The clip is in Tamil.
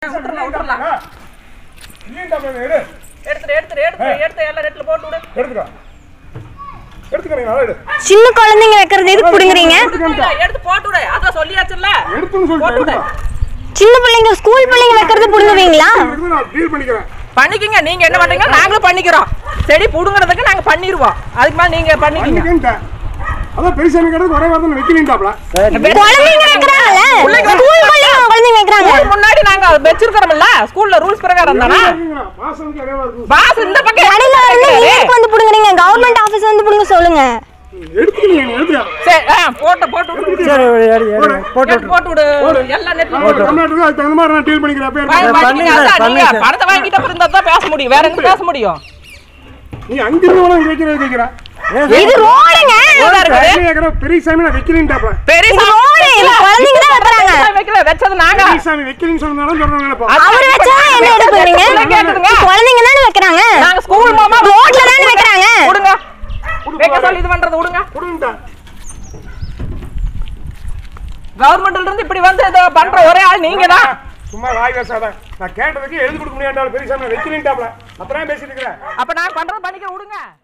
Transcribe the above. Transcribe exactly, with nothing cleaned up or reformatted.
விட்டுறலாம் விட்டுறலாம் இல்லைன்டா எடு எடுத்து எடுத்து எடுத்து எடுத்து எல்லா ரேட்ல போட்டு விடு எடுத்துக்கோ எடுத்துக்கறீங்க நல்லா எடு சின்ன குழந்தைங்க வைக்கிறது எதுக்கு புடுங்குறீங்க எடுத்து போட்டு விடு அத சொல்லியாச்சுல எடுத்துன்னு சொல்லிட்டு சின்ன பிள்ளைங்க ஸ்கூல் பிள்ளைங்க வைக்கிறது புடுங்குவீங்களா நான் டீல் பண்ணிக்கிறேன் பண்ணிக்கங்க நீங்க என்ன பண்றீங்க நாங்களும் பண்ணிக்கிறோம் செடி புடுங்கிறதுக்கு நாங்க பண்ணிடுவோம் அதுக்கு மேல நீங்க பண்ணிக்கங்க அத பெரியசாமி கடை ஒரே வாரத்துல வைக்கலீங்கடாப்ல குழந்தைங்க வைக்கறாங்கல ஸ்கூல் பிள்ளைங்க குழந்தைங்க வைக்கறாங்க முன்னாடி நாங்க வெச்சிருக்கறோம்ல ஸ்கூல்ல ரூல்ஸ் பிரகாரம் தானா மாசத்துக்கு ஒரே வாரம் பாஸ் இந்த பக்கம் கடையில வந்து நீங்க வந்து புடுங்குறீங்க கவர்மெண்ட் ஆபீஸ் வந்து புடுங்க சொல்லுங்க எடுத்துக்கீங்க எடுத்துயா சரி போட்டு போட்டு விடு சரி எடு எடு போட்டு போட்டு விடு எல்லா நெட்ல போட்டு தமிழ்நாட்டுக்கு அதுக்கு தகுந்த மாதிரி நான் டீல் பண்ணிக்கிறேன் அப்பே பண்ணுங்க பணத்தை வாங்கிட்ட அப்புறம் இருந்தா தான் பேச முடியும் வேற என்ன பேச முடியும் நீ அங்க இருந்து வர வைக்கிறது வைக்கிறா இது ரோடுங்க ஏகற பெரியசாமி நான் வைக்கலீங்கடாப்ல பெரிய ரோடு இல்ல குழந்தைங்க தான் வைக்கறாங்க வைக்கல வெச்சது நாங்க பெரியசாமி வைக்கலீன்னு சொன்னாலும் சொல்றாங்கப்பா அவர் வெச்சா என்ன எடுப்பீங்க குழந்தைங்க தான வைக்கறாங்க நாங்க ஸ்கூல் மாமா ரோட்ல தான வைக்கறாங்க விடுங்க வைக்க சொல்லி இது பண்றது விடுங்க விடுங்கடா கவர்மெண்ட்ல இருந்து இப்படி வந்து இத பண்ற ஒரே ஆள் நீங்க தான் சும்மா வாய் பேசாத நான் கேட்டதுக்கு எழுதி கொடுக்க முடியாண்டால பெரியசாமி வைக்கலீங்கடாப்ல அப்புறம் பேசிட்டு இருக்கற அப்ப நான் பண்றது பண்ணிக்க விடுங்க